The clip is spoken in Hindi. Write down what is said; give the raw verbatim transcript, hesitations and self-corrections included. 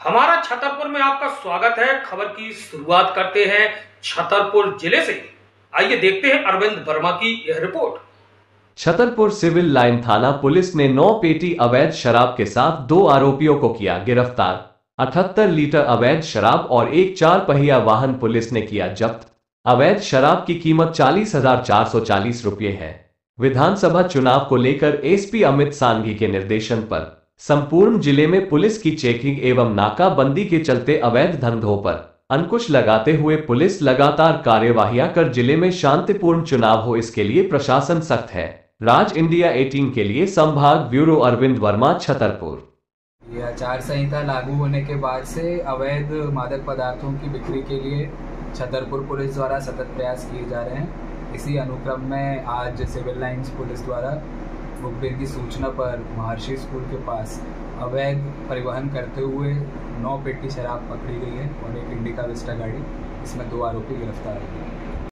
हमारा छतरपुर में आपका स्वागत है। खबर की शुरुआत करते हैं छतरपुर जिले से। आइए देखते हैं अरविंद वर्मा की यह रिपोर्ट। छतरपुर सिविल लाइन थाना पुलिस ने नौ पेटी अवैध शराब के साथ दो आरोपियों को किया गिरफ्तार। अठहत्तर लीटर अवैध शराब और एक चार पहिया वाहन पुलिस ने किया जब्त। अवैध शराब की कीमत चालीस हजार चार सौ चालीस रुपये है। विधानसभा चुनाव को लेकर एसपी अमित सांघी के निर्देशन पर संपूर्ण जिले में पुलिस की चेकिंग एवं नाकाबंदी के चलते अवैध धंधों पर अंकुश लगाते हुए पुलिस लगातार कार्यवाहियां कर जिले में शांतिपूर्ण चुनाव हो, इसके लिए प्रशासन सख्त है। राज इंडिया अठारह के लिए संभाग ब्यूरो अरविंद वर्मा, छतरपुर। यह आचार संहिता लागू होने के बाद से अवैध मादक पदार्थों की बिक्री के लिए छतरपुर पुलिस द्वारा सतत प्रयास किए जा रहे हैं। इसी अनुक्रम में आज सिविल लाइंस पुलिस द्वारा मुखबिर की सूचना पर महर्षि स्कूल के पास अवैध परिवहन करते हुए नौ पेटी शराब पकड़ी गई है और एक इंडिका विस्टा गाड़ी, इसमें दो आरोपी गिरफ्तार हुए हैं।